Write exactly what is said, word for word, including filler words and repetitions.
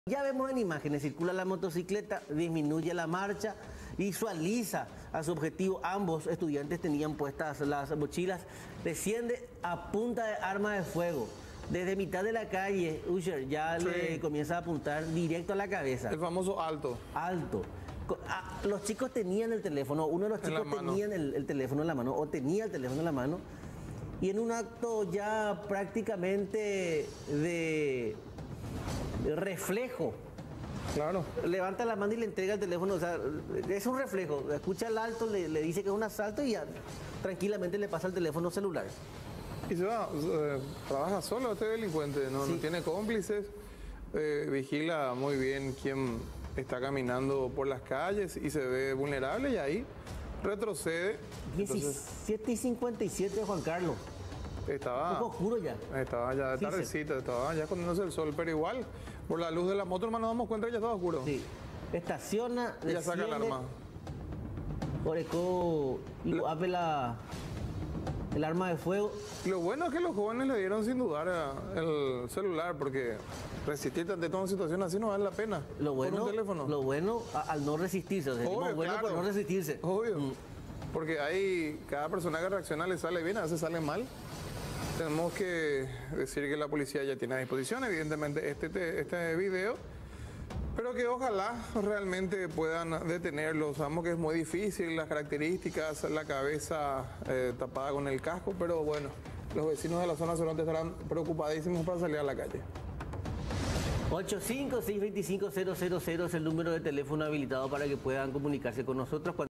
Ya vemos en imágenes, circula la motocicleta, disminuye la marcha, visualiza a su objetivo. Ambos estudiantes tenían puestas las mochilas, desciende a punta de arma de fuego. Desde mitad de la calle, Usher ya sí. le comienza a apuntar directo a la cabeza. El famoso alto. Alto. Ah, los chicos tenían el teléfono, uno de los chicos tenían el, el teléfono en la mano, o tenía el teléfono en la mano, y en un acto ya prácticamente de... reflejo. Claro. Levanta la mano y le entrega el teléfono. O sea, es un reflejo. Escucha el alto, le, le dice que es un asalto y ya tranquilamente le pasa el teléfono celular. Y se va, eh, trabaja solo este delincuente, no, sí. no tiene cómplices, eh, vigila muy bien quién está caminando por las calles y se ve vulnerable y ahí retrocede. diecisiete y cincuenta y siete, Juan Carlos. Estaba, un poco oscuro ya. Estaba ya de sí, tardecita, sí. estaba ya escondiéndose el sol, pero igual, por la luz de la moto, hermano, nos damos cuenta que ya estaba oscuro. Sí. Estaciona, y ya saca el arma. Por eco, y Lo... la, el arma de fuego. Lo bueno es que los jóvenes le dieron sin dudar el celular, porque resistir ante toda una situación así no vale la pena. Lo bueno, con un teléfono. Lo bueno a, al no resistirse, o sea, Obvio, bueno claro. por no resistirse. Obvio. Mm. Porque hay, cada persona que reacciona le sale bien, a veces sale mal. Tenemos que decir que la policía ya tiene a disposición, evidentemente, este, este video, pero que ojalá realmente puedan detenerlo. Sabemos que es muy difícil, las características, la cabeza eh, tapada con el casco, pero bueno, los vecinos de la zona sureste estarán preocupadísimos para salir a la calle. ocho cinco seis dos cinco cero cero cero es el número de teléfono habilitado para que puedan comunicarse con nosotros.